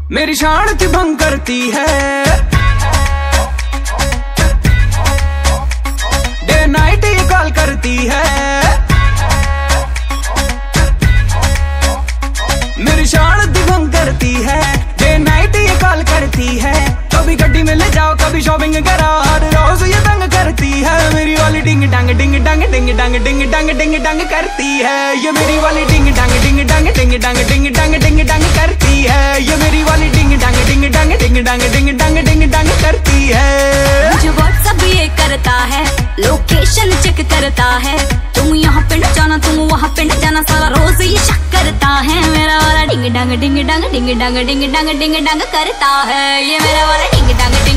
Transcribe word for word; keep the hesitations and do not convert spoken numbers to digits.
मेरी शांति भंग करती है। डे नाइट ये कॉल करती है। मेरी शांति भंग करती है। डे नाइट ये कॉल करती है। कभी गड्डी में ले जाओ, कभी शॉपिंग कराओ, हर रोज ये तंग करती है। मेरी वाली डिंग डंग डिंग डंग डिंग डंग डिंग डंग डिंग डंग करती है। ये मेरी वाली डिंग डंग डिंग डंग डिंग डंग डिंग डंग डिंग डंग करती है। ये मेरी वाली डिंग डंग डिंग डंग डिंग डंग डिंग डंग डिंग डंग करती है। मुझे व्हाट्सएप ये करता है, लोकेशन चेक करता है। तुम यहाँ पे न जाना, तुम वहाँ पे न जाना, सारा रोज ये शक करता है। मेरा वाला डिंग डंग डिंग डंग डिंग डंग डिंग डंग डिंग डंग करता है। ये मेरा वाला डिंग डंग